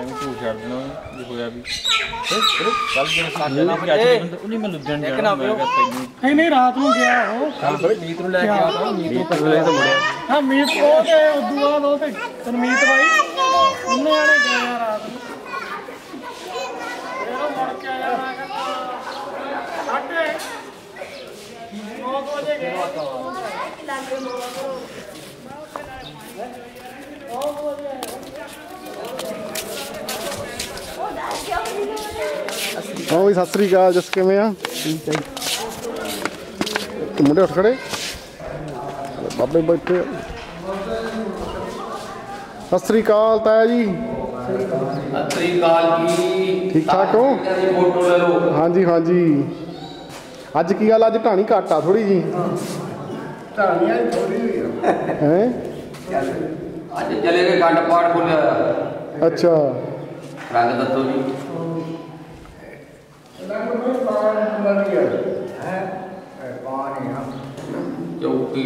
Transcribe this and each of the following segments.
तू छड़ देना जो होया भी कल जो साडे नाल क्या उन्हीं मैं लुधियाने जाना मैं कहता नहीं रात ਨੂੰ ਗਿਆ ਉਹ ਕੱਲ ਫਿਰ ਮੀਤ ਨੂੰ ਲੈ ਕੇ ਆਇਆ ਮੀਤ ਨੂੰ ਲੈ ਕੇ ਮੁੜਿਆ ਹਾਂ ਮੀਤ ਉਹ ਤੇ ਉਦੋਂ ਬਾਅਦ ਉਹ ਤੇ ਤਨਮੀਤ ਬਾਈ ਉਹਨੇ ਆਣੇ ਗਏ ਰਾਤ ਨੂੰ ਇਹ ਮੁੜ ਕੇ ਆਇਆ ਮੈਂ ਕਹਿੰਦਾ ਸਾਢੇ 9 ਵਜੇ ਗਏ ਲਾਗੇ ਮੋੜਾ ਕਰੋ हाँ भी सत श्री अकाल जस किवें आ मुंडे उठ खड़े बाबे बैठे सत श्री अकाल ताया जी ठीक ठाक हो हाँ जी हाँ जी अज की गल अज ढाणी घट आ थोड़ी जी हैं चले गए गंड पाठ बोलिया अच्छा रंग दसो जी चौकी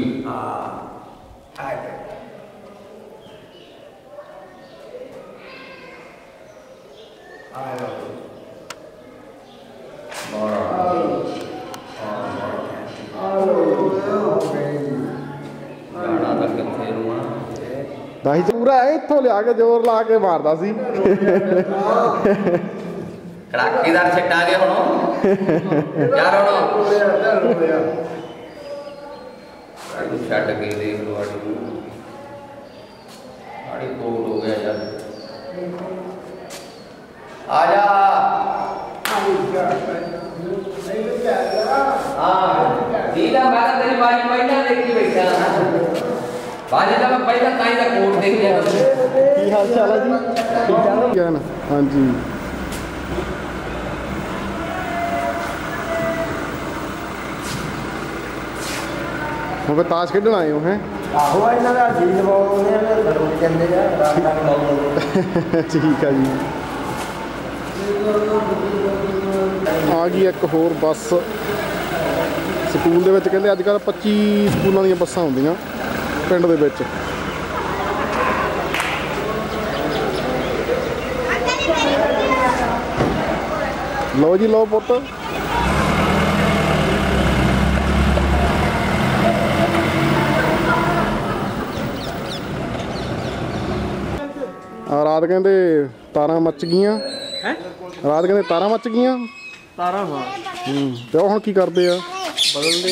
दाही पूरा इत्थों लिया के जोर ला के मारदा सी कड़ाकेदार छट्टा गए हुण यार हुण छट के देख लो आड़ी कोल हो गया यार आजा हाँ नीला मैं तेरी बारी पहला देखी बैठा बाजे का मैं पहला काई का कोट देख लिया की हाल चाल है जी ठीक ठाक है ना हाँ जी हम ताश खेडन आए हो हैं ठीक है जी आ गई एक होर बस स्कूल दे विच कहंदे अजकल 25 स्कूलों दी बसां होंदियां पिंड दे विच लो जी लो पुत्त रात कहते तारा मच गईयां रात कहते तारा मच गईयां तारा हां ते हुण की करदे आ बदलदे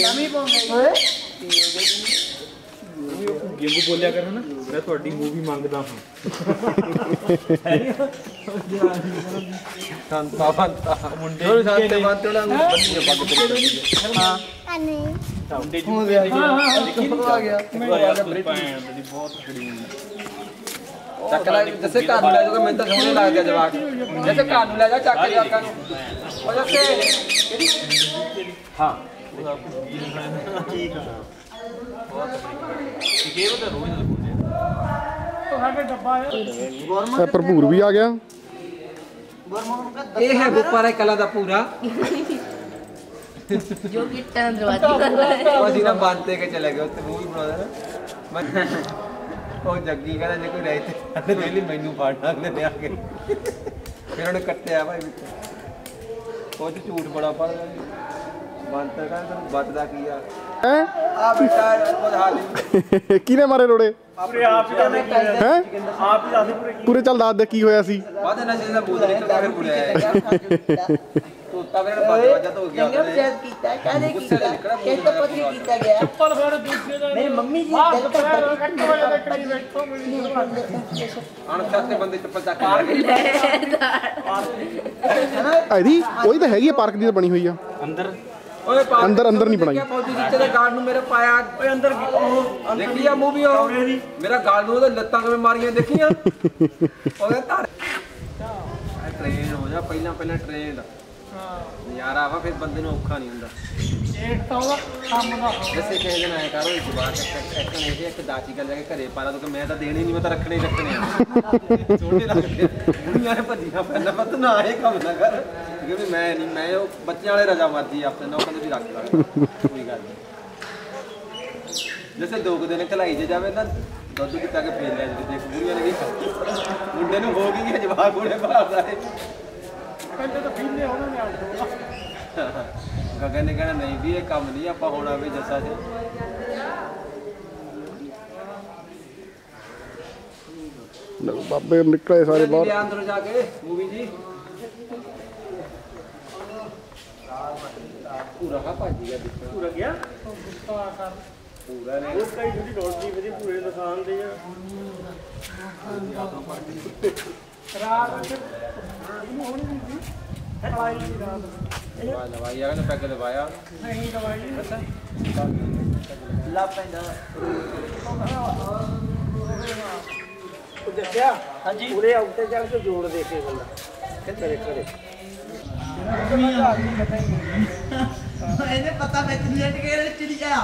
गेम बोलिया कर ना मैं थोड़ी मूवी मंगदा हां संता बनता मुंडे साथे बात थोड़ा बंदी पग हां नहीं हो गया आ गया बहुत खड़ी ਚੱਕ ਲੈ ਜੱਸੇ ਘਰ ਨੂੰ ਲੈ ਜਾਊਗਾ ਮੈਨੂੰ ਤਾਂ ਸੋਹਣੇ ਲੱਗਦਾ ਜਵਾਕ ਜੱਸੇ ਘਰ ਨੂੰ ਲੈ ਜਾ ਚੱਕ ਜਵਾਕਾਂ ਨੂੰ ਉਹ ਜੱਸੇ ਹਾਂ ਠੀਕ ਆ ਬਹੁਤ ਠੀਕ ਹੈ ਉਹ ਤਾਂ ਰੋਜ਼ ਲੱਗਦੇ ਉਹ ਸਾਡੇ ਡੱਬਾ ਹੈ भरपूर भी आ गया ਇਹ ਹੈ ਗੁੱਪਾਰਾ ਕਲਾ ਦਾ ਪੂਰਾ जो गिट्टा दरवाजे कर रहा है ਉਹ ਅਸੀਂ ਨਾ ਬੰਦ ਤੇ ਕੇ ਚਲੇ ਗਏ ਉੱਥੇ ਮੂਵੀ ਬਣਾਉਂਦੇ ਨਾ ਮੈਂ ਉਹ ਜੱਗੀ ਕਹਿੰਦਾ ਜੇ ਕੋਈ ਰਹਿ ਤੇ ਸਾਡੇ ਦੇ ਲਈ ਮੈਨੂੰ ਪਾੜਨਾ ਅਗਲੇ ਨੇ ਆ ਕੇ ਫਿਰ ਉਹਨੇ ਕੱਟਿਆ ਭਾਈ ਵਿੱਚ ਉਹ ਚ ਝੂਠ ਬੜਾ ਪੜਦਾ ਬੰਤਰ ਕਹਿੰਦਾ ਤੈਨੂੰ ਬਚਦਾ ਕੀ ਆ ਆ ਬੇਟਾ ਉਹ ਹਾਲ किने मारे रोड़े ਆਪਣੇ ਆਪ ਹੀ ਕਹਿੰਦੇ हैं ਆਪ ਹੀ ਦੱਸਦੇ पूरे चल दस दे की होया सी ਵਾਦੇ ਨਾ ਜਿਹਦਾ ਬੂਦ ਨਿਕਲਦਾ ਫਿਰ ਬੁੜਿਆ ਤੋਤਾ ਮੇਰੇ ਬਾਦ ਵਜਾ ਤੋਂ ਗਿਆ जंगल कीता काले कीता कैसे पत्नी कीता गया ਚੱਪਲ ਫੜ ਦੂਸਰੇ ਦਾ मेरी मम्मी जी दिल का ਕੱਟ ਵਜਾ ਦੇ ਕਰੀ ਬੈਠੋ ਮੈਨੂੰ ਅਣਛਾਤੇ ਤੇ ਬੰਦੇ ਚੱਪਲ ਚੱਕ ਕੇ ਇਹਦੀ ਉਹੀ ਤਾਂ ਹੈਗੀ ਆ ਪਾਰਕ ਦੀ ਤਾਂ ਬਣੀ ਹੋਈ ਆ ਅੰਦਰ अंदर अंदर नहीं बनाई ਫੌਜੀ ਨੀਚੇ ਦੇ ਗਾਰਡ ਨੂੰ ਮੇਰੇ ਪਾਇਆ ਓਏ ਅੰਦਰ ਦੇਖੀ ਆ ਮੂਵੀ ਉਹ ਮੇਰਾ ਗਾਰਡ ਨੂੰ ਉਹਦੇ ਲੱਤਾਂ ਕਿਵੇਂ ਮਾਰੀਆਂ ਦੇਖੀਆਂ ਓਏ ਧਰ ਟ੍ਰੇਨ ਹੋ ਜਾ ਪਹਿਲਾਂ ਟ੍ਰੇਨ ਹਾਂ ਯਾਰਾ ਵਾ ਫਿਰ ਬੰਦੇ ਨੂੰ ਔਖਾ ਨਹੀਂ ਹੁੰਦਾ ਇਹ ਤਾਂ ਉਹਦਾ ਕੰਮ ਦਾ ਜਿਵੇਂ ਕਿਸੇ ਦਿਨ ਆਇਆ ਕਰੋ ਇੱਕ ਵਾਰ ਇੱਕ ਨਹੀਂ ਇੱਕ ਦਾਚੀ ਗੱਲ ਲੈ ਕੇ ਘਰੇ ਪਾਲਾ ਤੂੰ ਮੈਂ ਤਾਂ ਦੇਣੀ ਨਹੀਂ ਮੈਂ ਤਾਂ ਰੱਖਣੇ ਆ ਛੋਟੇ ਲੱਗਦੇ ਬੁੜੀਆਂ ਨੇ ਭੱਜੀਆਂ ਪਹਿਲਾਂ ਪਤਾ ਨਾ ਇਹ ਕੰਮ ਨਾ ਕਰ ਕਿਉਂਕਿ ਮੈਂ ਨਹੀਂ ਮੈਂ ਉਹ ਬੱਚਿਆਂ ਵਾਲੇ ਰਜਾ ਮਰਦੀ ਆਪਣੇ ਨੌਕਾਂ ਦੇ ਵੀ ਰੱਖ ਲਾ ਕੋਈ ਗੱਲ ਨਹੀਂ जैसे 2 दिन कलाई जे जावे ना दुध किता के फेर ले देख बुढ़िया ने ਮੁੰਡੇ ਨੂੰ ਹੋ ਗਈ ਜਵਾਬ ਕੋਲੇ ਭਾਲਦਾ ਏ ਪਹਿਲੇ ਤਾਂ ਫੀਲੇ ਉਹਨਾਂ ਨੇ ਆਟ ਗਗਨ ਨੇ ਕਹਿਣਾ ਨਹੀਂ ਵੀ ਇਹ ਕੰਮ ਨਹੀਂ ਆਪਾਂ ਹੋਣਾ ਵੀ ਜੱਸਾ ਚ ਬਾਬੇ ਨਿਕਲੇ ਸਾਰੇ ਬਾਹਰ ਲਿਆ ਅੰਦਰ ਜਾ ਕੇ ਮੂਵੀ ਜੀ ਪੂਰਾ ਕਾ ਭਾਜੀ ਗਿਆ ਪੂਰਾ ਗਿਆ ਪੂਰਾ ਨੇ ਉਹ ਕਈ ਜਿਹੜੀ ਰੋਟੀ ਵਧੀ ਪੂਰੇ ਦੁਕਾਨ ਦੇ ਆ ਰਾਤ ਨੂੰ ਹੋਣੀ ਨਹੀਂ ਸੀ ਦਵਾਈ ਦੀ ਰਾਤ ਦਵਾਈ ਆ ਨਾ ਪੈਕ ਦਵਾਇਆ ਨਹੀਂ ਦਵਾਈ ਅੱਛਾ ਲਾ ਪੈਂਦਾ ਉਹ ਦੇਖਿਆ ਹਾਂਜੀ ਪੂਰੇ ਉੱਤੇ ਚੱਲ ਕੇ ਜੋੜ ਦੇ ਕੇ ਬੰਦਾ ਕਿੱਥੇ ਕਰੇ ਇਹਨੇ ਪਤਾ ਵਿੱਚ ਲੇਟ ਕੇ ਚਿੜੀਆ